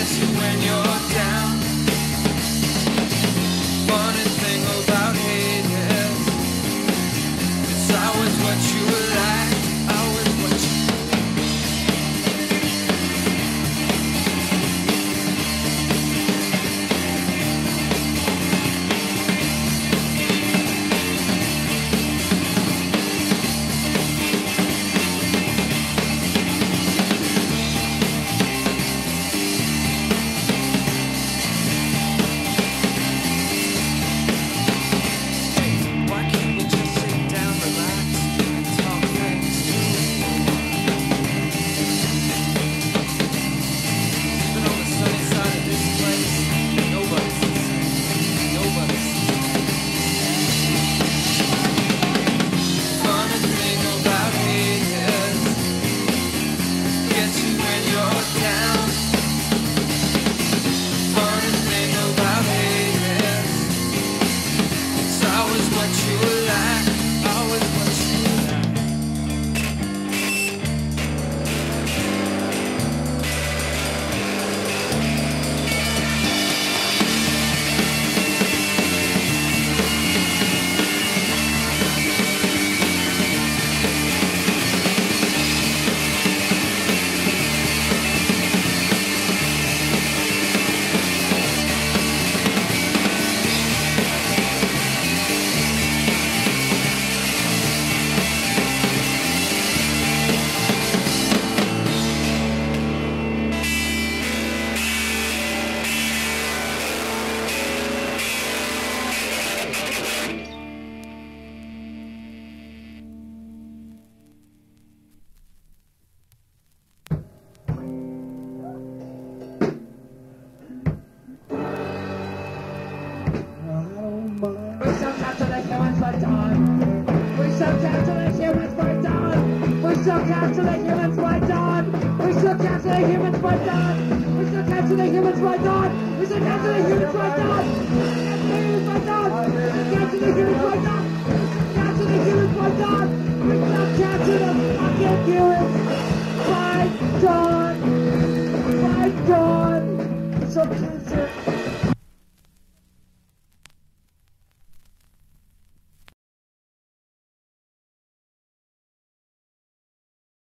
shall capture the humans by dawn. We shall capture the humans by dawn. We shall capture the humans by dawn. We shall capture the humans by dawn. Capture the humans by dawn. Capture the humans by dawn. We shall capture the fucking humans by dawn. By dawn. We shall capture.